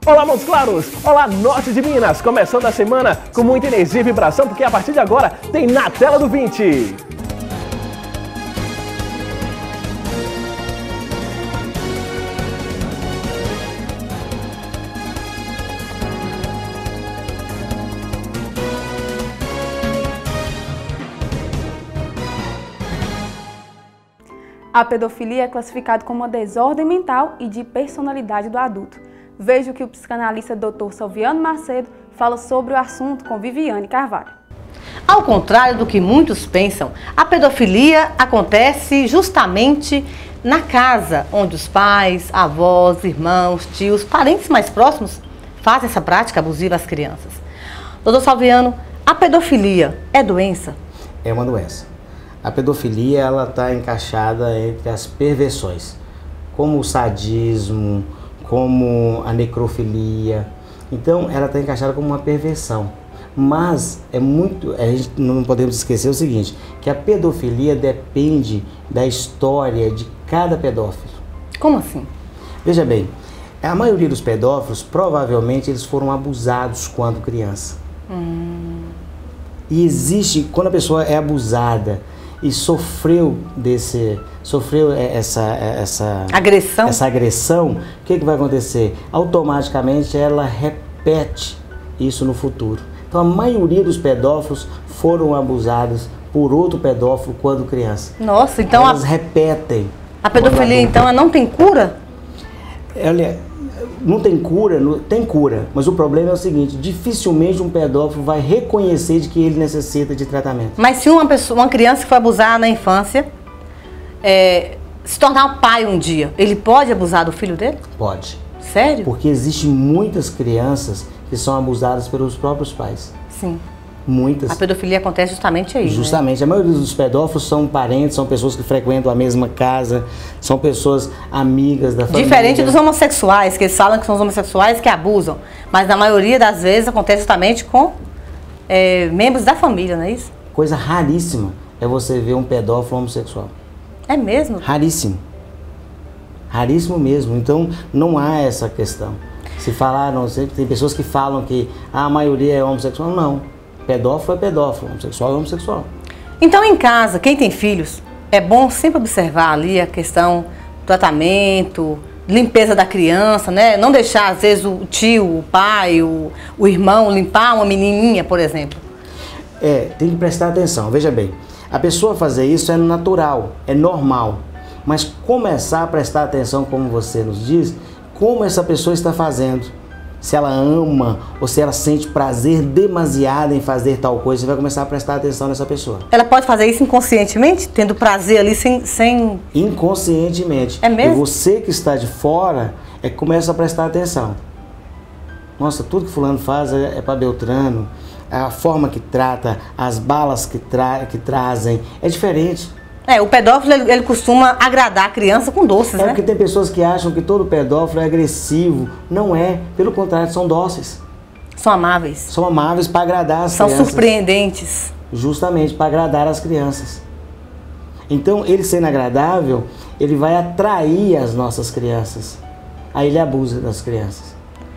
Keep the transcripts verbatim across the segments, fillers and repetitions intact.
Olá, Montes Claros! Olá, Norte de Minas! Começando a semana com muita energia e vibração, porque a partir de agora tem Na Tela do vinte. A pedofilia é classificada como uma desordem mental e de personalidade do adulto. Veja o que o psicanalista doutor Salviano Macedo fala sobre o assunto com Viviane Carvalho. Ao contrário do que muitos pensam, a pedofilia acontece justamente na casa, onde os pais, avós, irmãos, tios, parentes mais próximos fazem essa prática abusiva às crianças. doutor Salviano, a pedofilia é doença? É uma doença. A pedofilia ela está encaixada entre as perversões, como o sadismo, como a necrofilia. Então, ela está encaixada como uma perversão. Mas é muito, a gente não podemos esquecer o seguinte, que a pedofilia depende da história de cada pedófilo. Como assim? Veja bem, a maioria dos pedófilos, provavelmente, eles foram abusados quando criança. Hum. E existe, quando a pessoa é abusada e sofreu desse, sofreu essa, essa agressão, essa agressão, o que, que vai acontecer? Automaticamente ela repete isso no futuro. Então a maioria dos pedófilos foram abusados por outro pedófilo quando criança. Nossa, então elas a, repetem. A pedofilia então ela não tem cura? Olha, não tem cura, não, tem cura, mas o problema é o seguinte, dificilmente um pedófilo vai reconhecer de que ele necessita de tratamento. Mas se uma pessoa, uma criança que foi abusada na infância, é, se tornar um pai um dia, ele pode abusar do filho dele? Pode. Sério? Porque existem muitas crianças que são abusadas pelos próprios pais. Sim. Muitas. A pedofilia acontece justamente aí. Justamente. Né? A maioria dos pedófilos são parentes, são pessoas que frequentam a mesma casa, são pessoas amigas da família. Diferente dos homossexuais, que eles falam que são os homossexuais que abusam. Mas na maioria das vezes acontece justamente com é, membros da família, não é isso? Coisa raríssima é você ver um pedófilo homossexual. É mesmo? Raríssimo. Raríssimo mesmo. Então não há essa questão. Se falar, não sei, tem pessoas que falam que a maioria é homossexual. Não. Pedófilo é pedófilo, homossexual é homossexual. Então, em casa, quem tem filhos, é bom sempre observar ali a questão do tratamento, limpeza da criança, né? Não deixar, às vezes, o tio, o pai, o, o irmão limpar uma menininha, por exemplo. É, tem que prestar atenção. Veja bem, a pessoa fazer isso é natural, é normal. Mas começar a prestar atenção, como você nos diz, como essa pessoa está fazendo. Se ela ama ou se ela sente prazer demasiado em fazer tal coisa, você vai começar a prestar atenção nessa pessoa. Ela pode fazer isso inconscientemente? Tendo prazer ali sem... sem... Inconscientemente. É mesmo? E você que está de fora é que começa a prestar atenção. Nossa, tudo que fulano faz é, é para Beltrano. A forma que trata, as balas que, tra que trazem, é diferente. É, o pedófilo, ele, ele costuma agradar a criança com doces, é né? É porque tem pessoas que acham que todo pedófilo é agressivo. Não é. Pelo contrário, são dóceis. São amáveis. São amáveis para agradar as são crianças. São surpreendentes. Justamente, para agradar as crianças. Então, ele sendo agradável, ele vai atrair as nossas crianças. Aí ele abusa das crianças.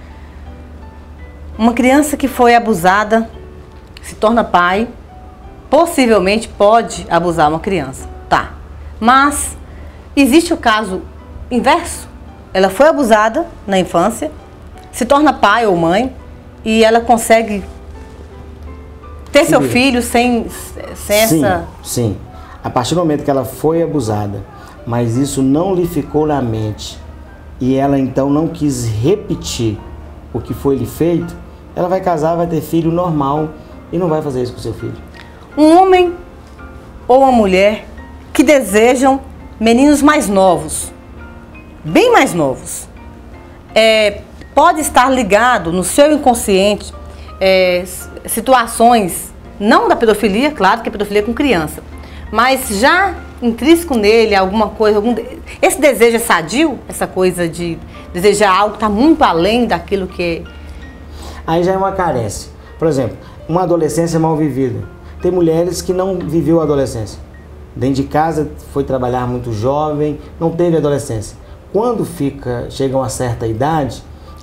Uma criança que foi abusada, se torna pai, possivelmente pode abusar uma criança. Tá, mas existe o caso inverso. Ela foi abusada na infância, se torna pai ou mãe e ela consegue ter seu filho sem, sem sim, essa... Sim, a partir do momento que ela foi abusada, mas isso não lhe ficou na mente e ela então não quis repetir o que foi lhe feito, ela vai casar, vai ter filho normal e não vai fazer isso com seu filho. Um homem ou uma mulher que desejam meninos mais novos, bem mais novos, é, pode estar ligado no seu inconsciente é, situações, não da pedofilia, claro que é pedofilia com criança, mas já intrínseco nele alguma coisa, algum, esse desejo é sadio, essa coisa de desejar algo que está muito além daquilo que é... Aí já é uma carência. Por exemplo, uma adolescência mal vivida. Tem mulheres que não viveu a adolescência. Dentro de casa, foi trabalhar muito jovem, não teve adolescência. Quando fica, chega a uma certa idade,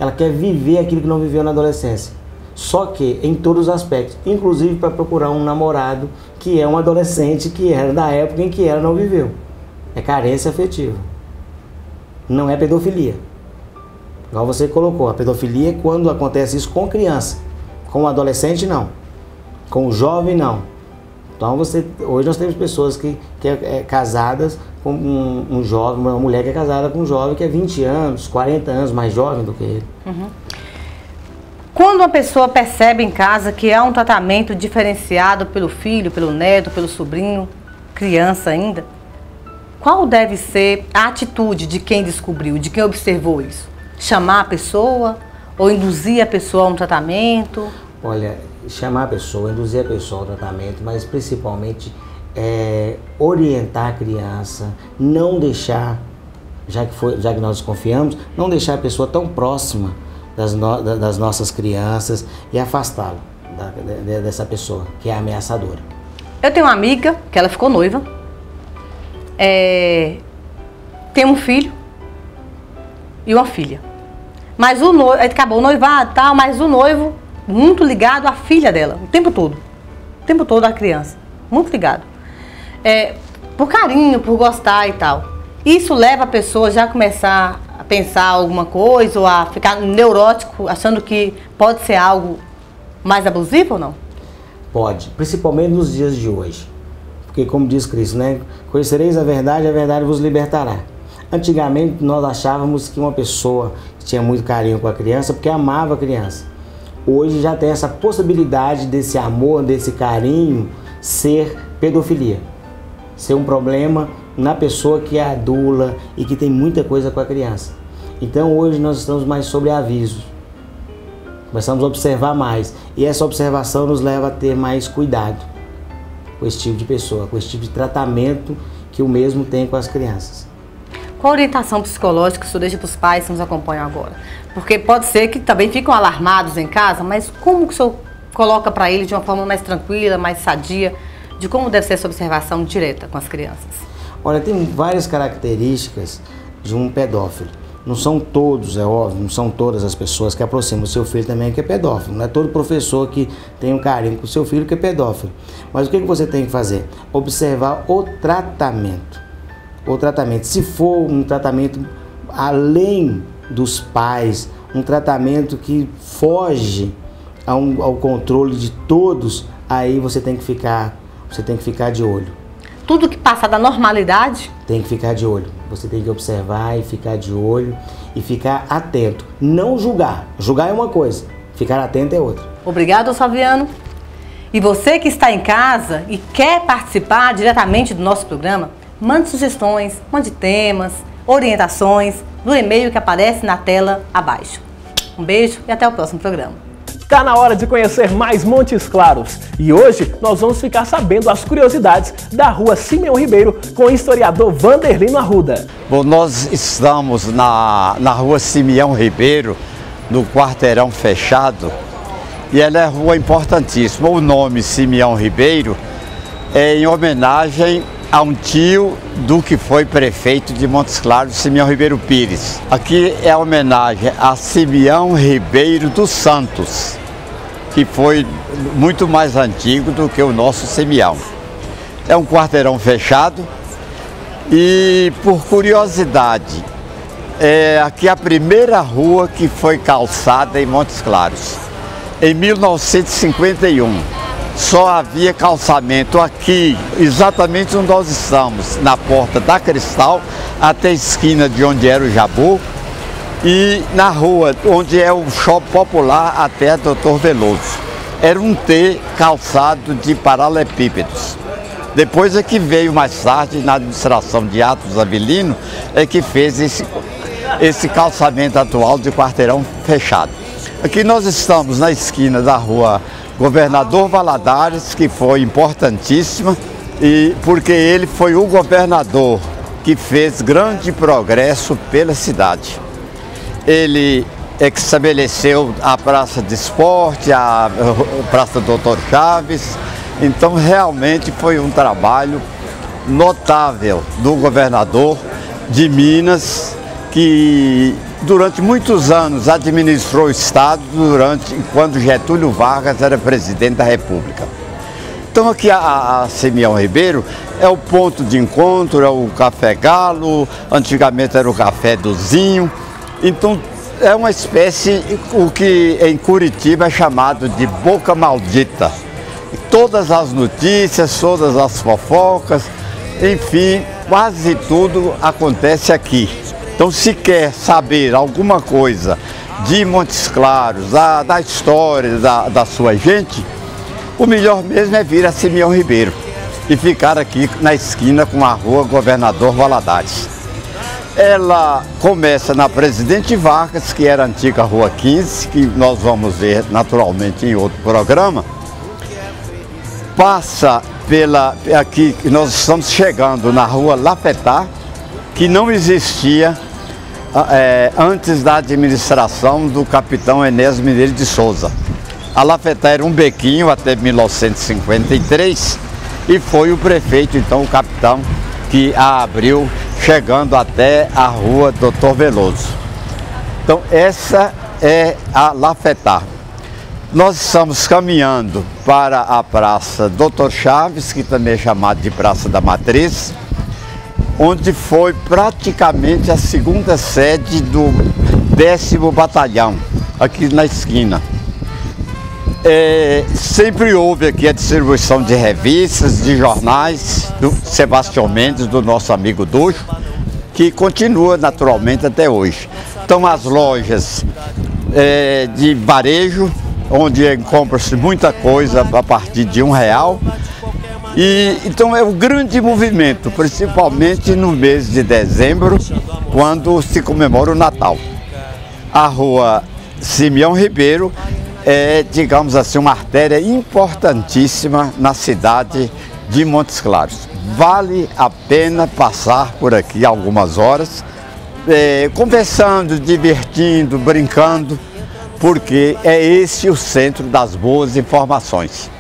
ela quer viver aquilo que não viveu na adolescência. Só que em todos os aspectos, inclusive para procurar um namorado que é um adolescente que era da época em que ela não viveu. É carência afetiva. Não é pedofilia. Igual você colocou, a pedofilia é quando acontece isso com criança. Com o adolescente, não. Com o jovem, não. Então, você, hoje nós temos pessoas que, que é, é, casadas com um, um jovem, uma mulher que é casada com um jovem que é vinte anos, quarenta anos mais jovem do que ele. Uhum. Quando uma pessoa percebe em casa que há um tratamento diferenciado pelo filho, pelo neto, pelo sobrinho, criança ainda, qual deve ser a atitude de quem descobriu, de quem observou isso? Chamar a pessoa ou induzir a pessoa a um tratamento? Olha, chamar a pessoa, induzir a pessoa ao tratamento, mas principalmente é, orientar a criança, não deixar, já que, foi, já que nós confiamos, não deixar a pessoa tão próxima das, no, das nossas crianças e afastá-la da, de, dessa pessoa que é ameaçadora. Eu tenho uma amiga que ela ficou noiva, é, tem um filho e uma filha. Mas o noivo, acabou o noivado e tal, mas o noivo muito ligado à filha dela, o tempo todo. O tempo todo a criança, muito ligado. É, por carinho, por gostar e tal. Isso leva a pessoa já a começar a pensar alguma coisa ou a ficar neurótico, achando que pode ser algo mais abusivo ou não? Pode, principalmente nos dias de hoje. Porque como diz Cristo, né? Conhecereis a verdade, a verdade vos libertará. Antigamente nós achávamos que uma pessoa que tinha muito carinho com a criança porque amava a criança. Hoje já tem essa possibilidade desse amor, desse carinho ser pedofilia. Ser um problema na pessoa que é adula e que tem muita coisa com a criança. Então hoje nós estamos mais sobre aviso. Começamos a observar mais. E essa observação nos leva a ter mais cuidado com esse tipo de pessoa, com esse tipo de tratamento que o mesmo tem com as crianças. Qual a orientação psicológica que o senhor deixa para os pais que nos acompanham agora? Porque pode ser que também ficam alarmados em casa, mas como que o senhor coloca para eles de uma forma mais tranquila, mais sadia, de como deve ser essa observação direta com as crianças? Olha, tem várias características de um pedófilo. Não são todos, é óbvio, não são todas as pessoas que aproximam o seu filho também que é pedófilo. Não é todo professor que tem um carinho com o seu filho que é pedófilo. Mas o que você tem que fazer? Observar o tratamento. O tratamento, se for um tratamento além dos pais, um tratamento que foge ao, ao controle de todos, aí você tem que ficar, você tem que ficar de olho. Tudo que passa da normalidade? Tem que ficar de olho. Você tem que observar e ficar de olho e ficar atento. Não julgar. Julgar é uma coisa, ficar atento é outra. Obrigado, Salviano. E você que está em casa e quer participar diretamente do nosso programa, mande sugestões, mande temas, orientações no e-mail que aparece na tela abaixo. Um beijo e até o próximo programa. Tá na hora de conhecer mais Montes Claros e hoje nós vamos ficar sabendo as curiosidades da Rua Simeão Ribeiro com o historiador Vanderlino Arruda. Bom, nós estamos na, na Rua Simeão Ribeiro, no quarteirão fechado, e ela é rua importantíssima. O nome Simeão Ribeiro é em homenagem a um tio do que foi prefeito de Montes Claros, Simeão Ribeiro Pires. Aqui é a homenagem a Simeão Ribeiro dos Santos, que foi muito mais antigo do que o nosso Simeão. É um quarteirão fechado e, por curiosidade, é aqui a primeira rua que foi calçada em Montes Claros. Em mil novecentos e cinquenta e um, só havia calçamento aqui, exatamente onde nós estamos, na Porta da Cristal, até a esquina de onde era o Jabu, e na rua onde é o Shopping Popular até doutor Veloso. Era um T calçado de paralelepípedos. Depois é que veio mais tarde, na administração de Atos Avelino, é que fez esse, esse calçamento atual de quarteirão fechado. Aqui nós estamos na esquina da rua Governador Valadares, que foi importantíssima, e porque ele foi o governador que fez grande progresso pela cidade. Ele é que estabeleceu a Praça de Esporte, a Praça Doutor Chaves, então realmente foi um trabalho notável do governador de Minas, que durante muitos anos administrou o Estado durante, quando Getúlio Vargas era presidente da República. Então aqui a, a Simeão Ribeiro é o ponto de encontro, é o Café Galo, antigamente era o Café do Zinho. Então é uma espécie, o que em Curitiba é chamado de boca maldita. Todas as notícias, todas as fofocas, enfim, quase tudo acontece aqui. Então se quer saber alguma coisa de Montes Claros, da, da história da, da sua gente, o melhor mesmo é vir a Simeão Ribeiro e ficar aqui na esquina com a rua Governador Valadares. Ela começa na Presidente Vargas, que era a antiga Rua quinze, que nós vamos ver naturalmente em outro programa. Passa pela, aqui, nós estamos chegando na Rua Lafetá, que não existia é, antes da administração do capitão Enéas Mineiro de Souza. A Lafetá era um bequinho até mil novecentos e cinquenta e três e foi o prefeito, então o capitão, que a abriu, chegando até a Rua Doutor Veloso. Então essa é a Lafetá. Nós estamos caminhando para a Praça Doutor Chaves, que também é chamada de Praça da Matriz, onde foi praticamente a segunda sede do décimo Batalhão, aqui na esquina. É, sempre houve aqui a distribuição de revistas, de jornais, do Sebastião Mendes, do nosso amigo Ducho, que continua naturalmente até hoje. Então as lojas é, de varejo, onde compra-se muita coisa a partir de um real. E, então é um grande movimento, principalmente no mês de dezembro, quando se comemora o Natal. A Rua Simeão Ribeiro é, digamos assim, uma artéria importantíssima na cidade de Montes Claros. Vale a pena passar por aqui algumas horas, é, conversando, divertindo, brincando, porque é esse o centro das boas informações.